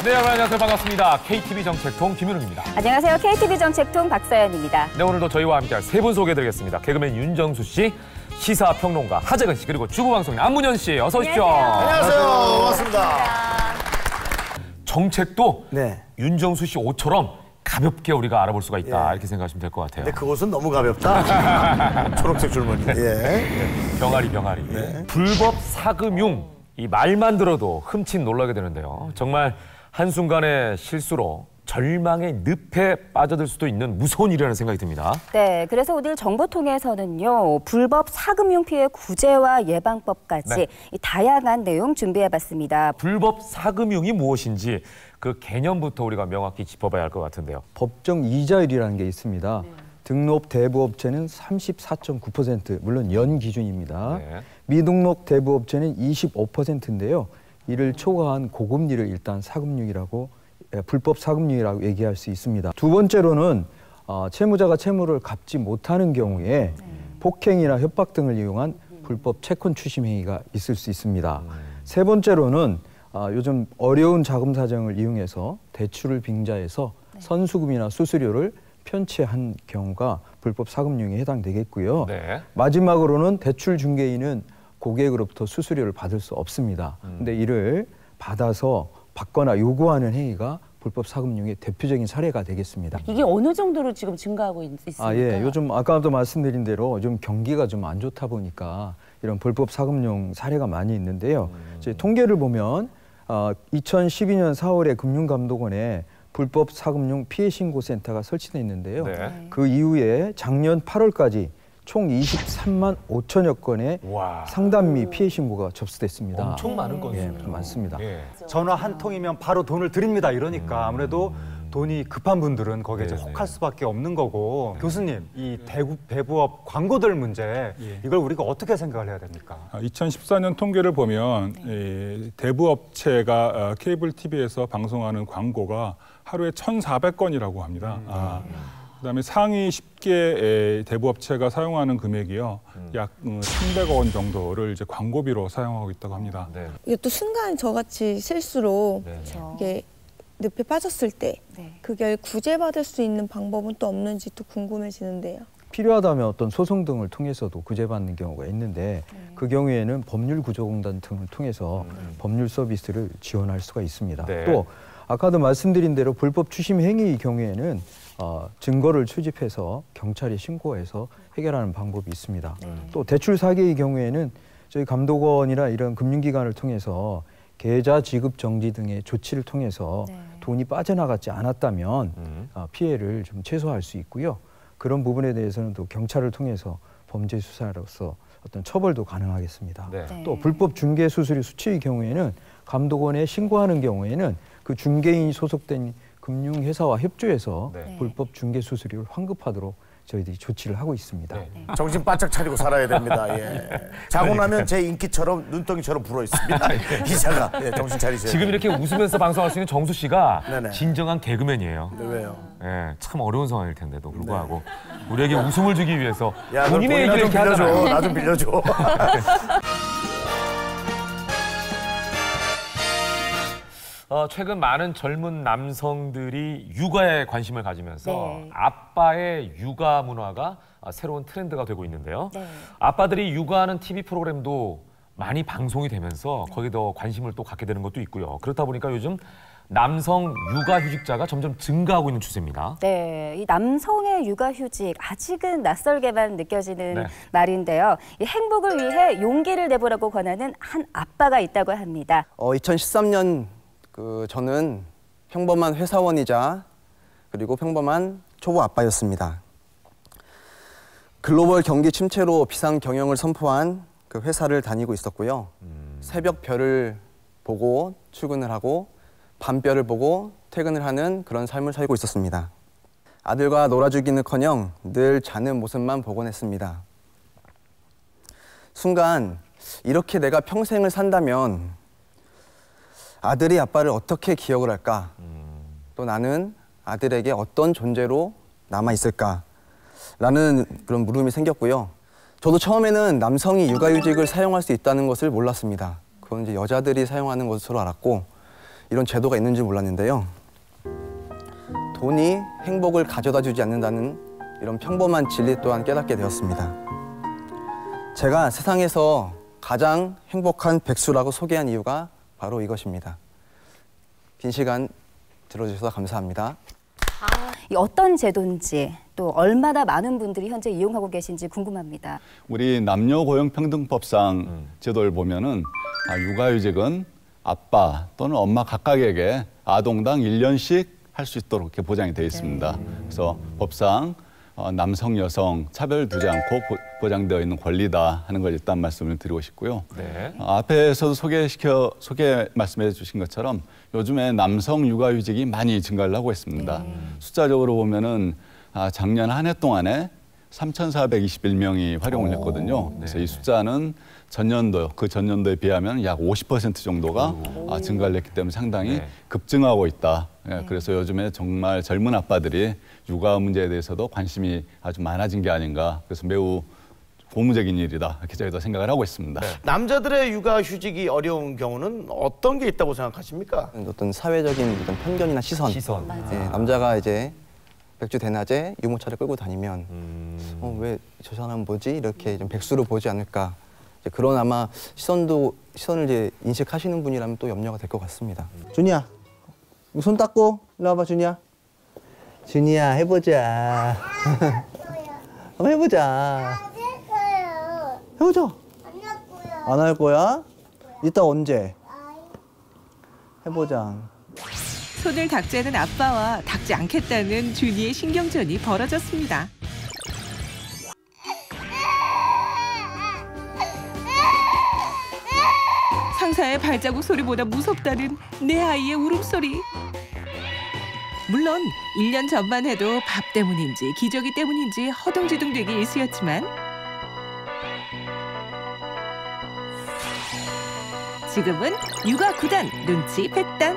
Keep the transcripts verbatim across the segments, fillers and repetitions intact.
네, 여러분 안녕하세요. 반갑습니다. 케이티비 정책통 김윤웅입니다. 안녕하세요. 케이티비 정책통 박서연입니다. 네, 오늘도 저희와 함께할 세 분 소개해드리겠습니다. 개그맨 윤정수 씨, 시사평론가 하재근 씨, 그리고 주부방송인 안문현 씨. 어서 오십시오. 안녕하세요. 안녕하세요. 반갑습니다. 정책도 네. 윤정수 씨 옷처럼 가볍게 우리가 알아볼 수가 있다. 예. 이렇게 생각하시면 될 것 같아요. 근데 그것은 너무 가볍다. 초록색 줄무늬. 예. 병아리, 병아리. 네. 불법 사금융. 이 말만 들어도 흠칫 놀라게 되는데요. 정말 한순간의 실수로 절망의 늪에 빠져들 수도 있는 무서운 일이라는 생각이 듭니다. 네, 그래서 오늘 정보통에서는요. 불법 사금융 피해 구제와 예방법까지 네. 이 다양한 내용 준비해봤습니다. 불법 사금융이 무엇인지 그 개념부터 우리가 명확히 짚어봐야 할 것 같은데요. 법정 이자율이라는 게 있습니다. 네. 등록 대부업체는 삼십사 점 구 퍼센트, 물론 연 기준입니다. 네. 미등록 대부업체는 이십오 퍼센트인데요. 이를 초과한 고금리를 일단 사금융이라고, 불법 사금융이라고 얘기할 수 있습니다. 두 번째로는 어, 채무자가 채무를 갚지 못하는 경우에 음. 폭행이나 협박 등을 이용한 불법 채권 추심 행위가 있을 수 있습니다. 음. 세 번째로는 어, 요즘 어려운 자금 사정을 이용해서 대출을 빙자해서 네. 선수금이나 수수료를 편취한 경우가 불법 사금융에 해당되겠고요. 네. 마지막으로는 대출 중개인은 고객으로부터 수수료를 받을 수 없습니다. 음. 근데 이를 받아서 받거나 요구하는 행위가 불법 사금융의 대표적인 사례가 되겠습니다. 이게 어느 정도로 지금 증가하고 있, 있습니까? 아, 예. 요즘 아까도 말씀드린 대로 좀 경기가 좀 안 좋다 보니까 이런 불법 사금융 사례가 많이 있는데요. 음. 이제 통계를 보면 어, 이천십이 년 사월에 금융감독원에 불법 사금융 피해 신고센터가 설치돼 있는데요. 네. 그 이후에 작년 팔월까지 총 이십삼만 오천여 건의 와. 상담 및 피해 신고가 접수됐습니다. 엄청 많은 건수죠. 예, 많습니다. 예. 전화 한 통이면 바로 돈을 드립니다. 이러니까 아무래도 돈이 급한 분들은 거기에 이제 혹할 수밖에 없는 거고. 네. 교수님, 이 대구, 대부업 광고들 문제, 예. 이걸 우리가 어떻게 생각을 해야 됩니까? 이천십사 년 통계를 보면 네. 대부업체가 케이블 티비에서 방송하는 광고가 하루에 천사백 건이라고 합니다. 음. 아. 그다음에 상위 십 개 대부업체가 사용하는 금액이요. 음. 약 천백억 원 정도를 이제 광고비로 사용하고 있다고 합니다. 네. 이것도 순간 저같이 실수로 네. 이게 늪에 빠졌을 때 네. 그걸 구제받을 수 있는 방법은 또 없는지 또 궁금해지는데요. 필요하다면 어떤 소송 등을 통해서도 구제받는 경우가 있는데 네. 그 경우에는 법률구조공단 등을 통해서 음. 법률 서비스를 지원할 수가 있습니다. 네. 또 아까도 말씀드린 대로 불법 추심 행위의 경우에는 어, 증거를 수집해서 경찰에 신고해서 해결하는 방법이 있습니다. 네. 또 대출 사기의 경우에는 저희 감독원이나 이런 금융기관을 통해서 계좌 지급 정지 등의 조치를 통해서 네. 돈이 빠져나가지 않았다면 음. 어, 피해를 좀 최소화할 수 있고요. 그런 부분에 대해서는 또 경찰을 통해서 범죄 수사로서 어떤 처벌도 가능하겠습니다. 네. 네. 또 불법 중개 수수료 수취의 경우에는 감독원에 신고하는 경우에는 그 중개인이 소속된 금융회사와 협조해서 네. 불법 중개 수수료를 환급하도록 저희들이 조치를 하고 있습니다. 네. 정신 바짝 차리고 살아야 됩니다. 예. 자고 나면 제 인기처럼 눈덩이처럼 불어 있습니다. 기자가 예, 정신 차리세요. 지금 이렇게 웃으면서 방송할 수 있는 정수 씨가 네네. 진정한 개그맨이에요. 네, 왜요? 예, 참 어려운 상황일 텐데도 불구하고 네. 우리에게 웃음을 주기 위해서 야, 본인의 얘기를 이렇게 하잖아요. 나 좀 빌려줘. 어, 최근 많은 젊은 남성들이 육아에 관심을 가지면서 네. 아빠의 육아 문화가 새로운 트렌드가 되고 있는데요. 네. 아빠들이 육아하는 티비 프로그램도 많이 방송이 되면서 거기에 더 관심을 또 갖게 되는 것도 있고요. 그렇다 보니까 요즘 남성 육아휴직자가 점점 증가하고 있는 추세입니다. 네, 이 남성의 육아휴직 아직은 낯설게만 느껴지는 네. 말인데요. 이 행복을 위해 용기를 내보라고 권하는 한 아빠가 있다고 합니다. 어, 이천십삼 년 그 저는 평범한 회사원이자 그리고 평범한 초보 아빠였습니다. 글로벌 경기 침체로 비상 경영을 선포한 그 회사를 다니고 있었고요. 음. 새벽 별을 보고 출근을 하고 밤별을 보고 퇴근을 하는 그런 삶을 살고 있었습니다. 아들과 놀아주기는커녕 늘 자는 모습만 보곤 했습니다. 순간 이렇게 내가 평생을 산다면 아들이 아빠를 어떻게 기억을 할까? 음. 또 나는 아들에게 어떤 존재로 남아있을까? 라는 그런 물음이 생겼고요. 저도 처음에는 남성이 육아휴직을 사용할 수 있다는 것을 몰랐습니다. 그건 이제 여자들이 사용하는 것으로 알았고 이런 제도가 있는지 몰랐는데요. 돈이 행복을 가져다 주지 않는다는 이런 평범한 진리 또한 깨닫게 되었습니다. 제가 세상에서 가장 행복한 백수라고 소개한 이유가 바로 이것입니다. 긴 시간 들어주셔서 감사합니다. 아, 이 어떤 제도인지 또 얼마나 많은 분들이 현재 이용하고 계신지 궁금합니다. 우리 남녀고용평등법상 음. 제도를 보면은 아, 육아휴직은 아빠 또는 엄마 각각에게 아동당 일 년씩 할 수 있도록 이렇게 보장이 되어 있습니다. 네. 그래서 법상 어, 남성, 여성 차별두지 않고 보, 보장되어 있는 권리다 하는 걸 일단 말씀을 드리고 싶고요. 네. 어, 앞에서도 소개시켜 소개 말씀해 주신 것처럼 요즘에 남성 육아휴직이 많이 증가를 하고 있습니다. 네. 숫자적으로 보면은 아, 작년 한 해 동안에 삼천사백이십일 명이 활용을 했거든요. 그래서 이 숫자는 전년도, 그 전년도에 비하면 약 오십 퍼센트 정도가 아, 증가를 했기 때문에 상당히 네. 급증하고 있다. 예, 네. 그래서 요즘에 정말 젊은 아빠들이 육아 문제에 대해서도 관심이 아주 많아진 게 아닌가. 그래서 매우 고무적인 일이다. 이렇게 저희도 생각을 하고 있습니다. 네. 남자들의 육아휴직이 어려운 경우는 어떤 게 있다고 생각하십니까? 어떤 사회적인 어떤 편견이나 시선. 시선. 예, 남자가 이제 백주 대낮에 유모차를 끌고 다니면 음... 어, 왜 저 사람 뭐지? 이렇게 좀 백수로 보지 않을까. 이제 그런 아마 시선도 시선을 이제 인식하시는 분이라면 또 염려가 될 것 같습니다. 준이야, 손 닦고 일로 와봐, 준이야. 준이야, 해보자. 한번 해보자. 해보자. 안 할 거야? 이따 언제? 해보자. 손을 닦자는 아빠와 닦지 않겠다는 준이의 신경전이 벌어졌습니다. 상사의 발자국 소리보다 무섭다는 내 아이의 울음소리. 물론 일 년 전만 해도 밥 때문인지 기저귀 때문인지 허둥지둥되기 일쑤였지만 지금은 육아 구단 눈치 백단.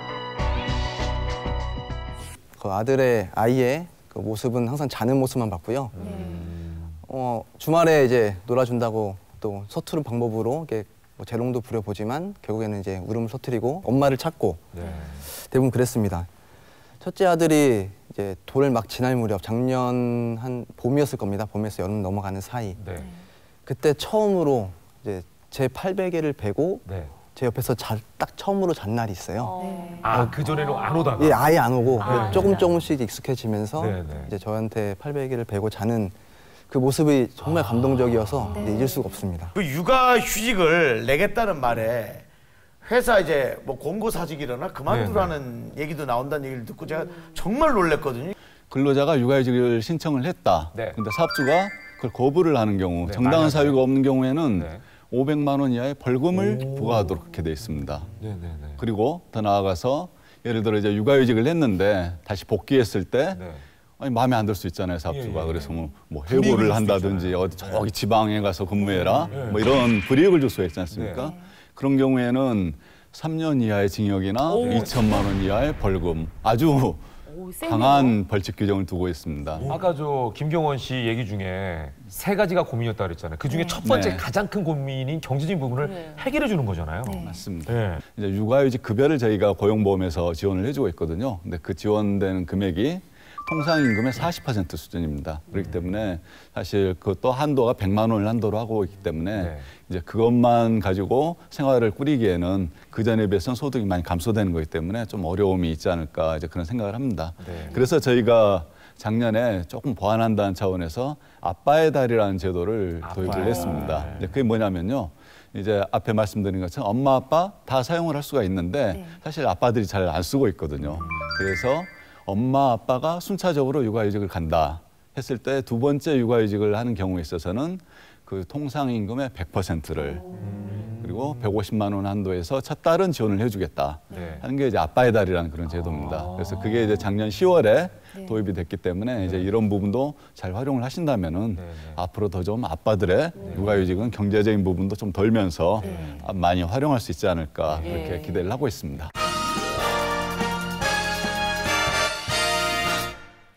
그 아들의 아이의 그 모습은 항상 자는 모습만 봤고요. 음. 어, 주말에 이제 놀아준다고 또 서투른 방법으로 이렇게 뭐 재롱도 부려보지만 결국에는 이제 울음을 터뜨리고 엄마를 찾고 네. 대부분 그랬습니다. 첫째 아들이 이제 돌을 막 지날 무렵 작년 한 봄이었을 겁니다. 봄에서 여름 넘어가는 사이. 네. 그때 처음으로 이제 제 팔베개를 베고 네. 제 옆에서 자, 딱 처음으로 잔 날이 있어요. 네. 아, 그 전에는 안 오다가? 예, 아예 안 오고 아, 조금 조금씩 익숙해지면서 네, 네. 이제 저한테 팔베개를 베고 자는 그 모습이 정말 아, 감동적이어서 네. 잊을 수가 없습니다. 그 육아휴직을 내겠다는 말에 회사 이제 뭐 공고사직이라나 그만두라는 네, 얘기도 나온다는 얘기를 듣고 제가 정말 놀랐거든요. 근로자가 육아휴직을 신청을 했다. 네. 근데 사업주가 그걸 거부를 하는 경우, 네, 정당한 사유가 없는 경우에는 네. 오백만 원 이하의 벌금을 오. 부과하도록 그렇게 돼 있습니다. 네, 네, 네. 그리고 더 나아가서 예를 들어 이제 육아휴직을 했는데 다시 복귀했을 때 네. 아니, 마음에 안 들 수 있잖아요, 사업주가. 예, 예. 그래서 뭐, 뭐 해고를 한다든지 어디 저기 지방에 가서 근무해라. 예, 예. 뭐 이런 불이익을 줄 수가 있지 않습니까? 네. 그런 경우에는 삼 년 이하의 징역이나 오, 이천만 원 이하의 벌금. 아주 오, 강한 벌칙 규정을 두고 있습니다. 오. 아까 저 김경원 씨 얘기 중에 세 가지가 고민이었다 그랬잖아요. 그 중에 네. 첫 번째 네. 가장 큰 고민인 경제적인 부분을 네. 해결해 주는 거잖아요. 네. 맞습니다. 네. 이제 육아휴직 급여를 저희가 고용보험에서 지원을 해주고 있거든요. 근데 그 지원되는 금액이 통상임금의 사십 퍼센트 수준입니다. 그렇기 때문에 사실 그것도 한도가 백만 원을 한도로 하고 있기 때문에 네. 이제 그것만 가지고 생활을 꾸리기에는 그 전에 비해서는 소득이 많이 감소되는 거기 때문에 좀 어려움이 있지 않을까 이제 그런 생각을 합니다. 네. 그래서 저희가 작년에 조금 보완한다는 차원에서 아빠의 달이라는 제도를 아빠요. 도입을 했습니다. 네. 그게 뭐냐면요. 이제 앞에 말씀드린 것처럼 엄마, 아빠 다 사용을 할 수가 있는데 네. 사실 아빠들이 잘 안 쓰고 있거든요. 그래서 엄마, 아빠가 순차적으로 육아휴직을 간다 했을 때 두 번째 육아휴직을 하는 경우에 있어서는 그 통상임금의 백 퍼센트를 음. 그리고 백오십만 원 한도에서 첫 달은 지원을 해주겠다 네. 하는 게 이제 아빠의 달이라는 그런 제도입니다. 아. 그래서 그게 이제 작년 시월에 네. 도입이 됐기 때문에 네. 이제 이런 부분도 잘 활용을 하신다면은 네. 네. 앞으로 더 좀 아빠들의 네. 육아휴직은 경제적인 부분도 좀 덜면서 네. 많이 활용할 수 있지 않을까 네. 그렇게 기대를 하고 있습니다.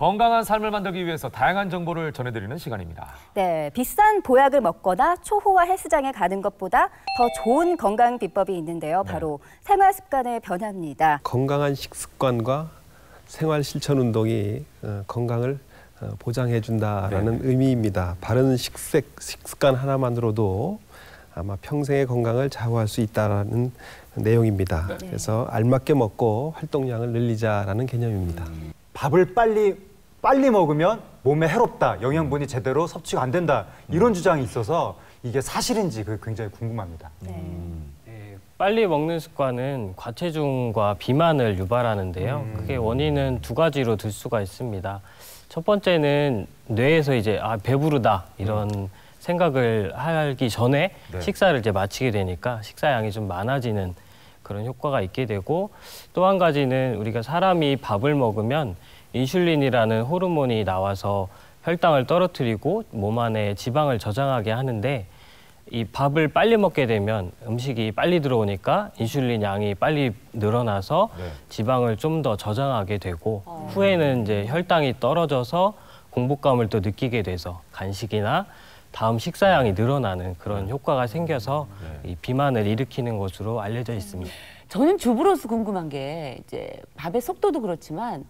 건강한 삶을 만들기 위해서 다양한 정보를 전해드리는 시간입니다. 네, 비싼 보약을 먹거나 초호화 헬스장에 가는 것보다 더 좋은 건강 비법이 있는데요. 바로 네. 생활 습관의 변화입니다. 건강한 식습관과 생활 실천 운동이 건강을 보장해준다라는 네. 의미입니다. 바른 식색, 식습관 하나만으로도 아마 평생의 건강을 좌우할 수 있다는 내용입니다. 네. 그래서 알맞게 먹고 활동량을 늘리자라는 개념입니다. 음. 밥을 빨리 빨리 먹으면 몸에 해롭다, 영양분이 제대로 섭취가 안 된다 이런 음. 주장이 있어서 이게 사실인지 굉장히 궁금합니다. 네. 음. 네, 빨리 먹는 습관은 과체중과 비만을 유발하는데요. 음. 그게 원인은 두 가지로 들 수가 있습니다. 첫 번째는 뇌에서 이제 아 배부르다 이런 음. 생각을 하기 전에 네. 식사를 이제 마치게 되니까 식사량이 좀 많아지는 그런 효과가 있게 되고 또 한 가지는 우리가 사람이 밥을 먹으면 인슐린이라는 호르몬이 나와서 혈당을 떨어뜨리고 몸 안에 지방을 저장하게 하는데 이 밥을 빨리 먹게 되면 음식이 빨리 들어오니까 인슐린 양이 빨리 늘어나서 네. 지방을 좀 더 저장하게 되고 어. 후에는 이제 혈당이 떨어져서 공복감을 또 느끼게 돼서 간식이나 다음 식사량이 늘어나는 그런 효과가 생겨서 네. 이 비만을 일으키는 것으로 알려져 있습니다. 저는 주부로서 궁금한 게 이제 밥의 속도도 그렇지만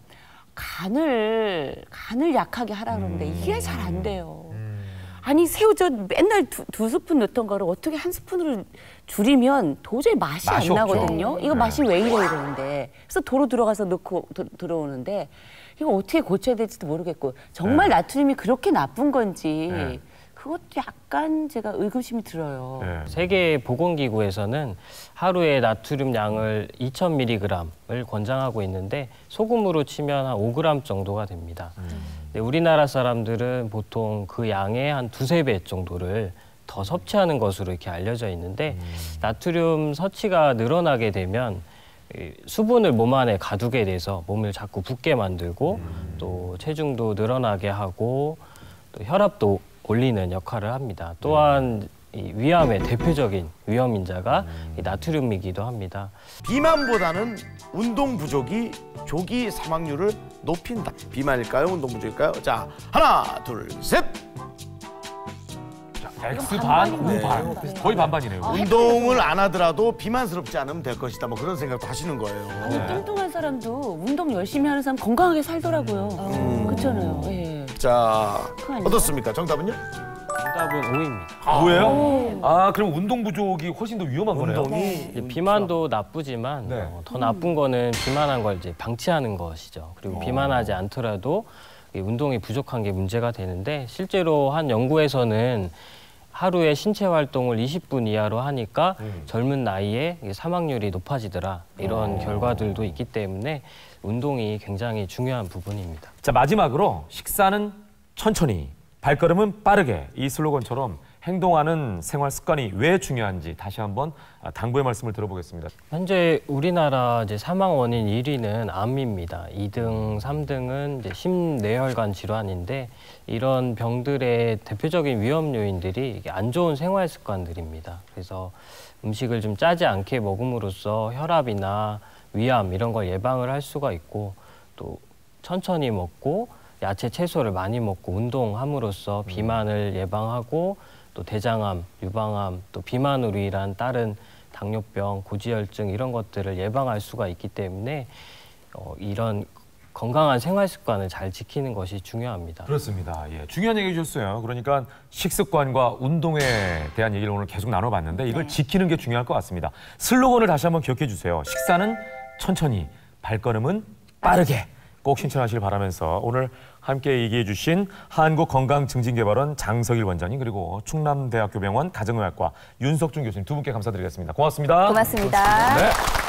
간을 간을 약하게 하라 그러는데 음. 이게 잘 안 돼요. 음. 아니 새우젓 맨날 두, 두 스푼 넣던 거를 어떻게 한 스푼으로 줄이면 도저히 맛이, 맛이 안 없죠. 나거든요. 이거 네. 맛이 왜 이래 이러는데 그래서 도로 들어가서 넣고 도, 들어오는데 이거 어떻게 고쳐야 될지도 모르겠고 정말 네. 나트륨이 그렇게 나쁜 건지 네. 그것도 약간 제가 의구심이 들어요. 네. 세계보건기구에서는 하루에 나트륨 양을 이천 밀리그램을 권장하고 있는데 소금으로 치면 한 오 그램 정도가 됩니다. 음. 근데 우리나라 사람들은 보통 그 양의 한 두세 배 정도를 더 섭취하는 것으로 이렇게 알려져 있는데 음. 나트륨 섭취가 늘어나게 되면 수분을 몸 안에 가두게 돼서 몸을 자꾸 붓게 만들고 음. 또 체중도 늘어나게 하고 또 혈압도 올리는 역할을 합니다. 또한 이 위암의 대표적인 위험 인자가 이 나트륨이기도 합니다. 비만보다는 운동 부족이 조기 사망률을 높인다. 비만일까요? 운동 부족일까요? 자, 하나, 둘, 셋. 자, X 반, O 반. 네. 거의 반반이네요. 아, 운동을 안 하더라도 비만스럽지 않으면 될 것이다. 뭐 그런 생각도 하시는 거예요. 아니, 네. 뚱뚱한 사람도 운동 열심히 하는 사람 건강하게 살더라고요. 음. 그렇잖아요. 예. 자, 어떻습니까? 정답은요? 정답은 O입니다. 아, 오예요? 아, 그럼 운동 부족이 훨씬 더 위험한 거네요. 네. 비만도 나쁘지만 네. 어, 더 나쁜 거는 비만한 걸 이제 방치하는 것이죠. 그리고 오. 비만하지 않더라도 운동이 부족한 게 문제가 되는데 실제로 한 연구에서는 하루에 신체 활동을 이십 분 이하로 하니까 음. 젊은 나이에 사망률이 높아지더라 이런 오. 결과들도 있기 때문에 운동이 굉장히 중요한 부분입니다. 자, 마지막으로 식사는 천천히, 발걸음은 빠르게 이 슬로건처럼 행동하는 생활 습관이 왜 중요한지 다시 한번 당부의 말씀을 들어보겠습니다. 현재 우리나라 이제 사망 원인 일 위는 암입니다. 이 등, 삼 등은 이제 심뇌혈관 질환인데 이런 병들의 대표적인 위험 요인들이 이게 안 좋은 생활 습관들입니다. 그래서 음식을 좀 짜지 않게 먹음으로써 혈압이나 위암 이런 걸 예방을 할 수가 있고 또 천천히 먹고 야채 채소를 많이 먹고 운동함으로써 비만을 예방하고 또 대장암, 유방암, 또 비만으로 인한 다른 당뇨병, 고지혈증 이런 것들을 예방할 수가 있기 때문에 어, 이런 건강한 생활 습관을 잘 지키는 것이 중요합니다. 그렇습니다. 예, 중요한 얘기 해주셨어요. 그러니까 식습관과 운동에 대한 얘기를 오늘 계속 나눠봤는데 이걸 네. 지키는 게 중요할 것 같습니다. 슬로건을 다시 한번 기억해 주세요. 식사는 천천히, 발걸음은 빠르게. 꼭 실천하시길 바라면서 오늘 함께 얘기해 주신 한국건강증진개발원 장석일 원장님 그리고 충남대학교 병원 가정의학과 윤석준 교수님 두 분께 감사드리겠습니다. 고맙습니다. 고맙습니다. 네.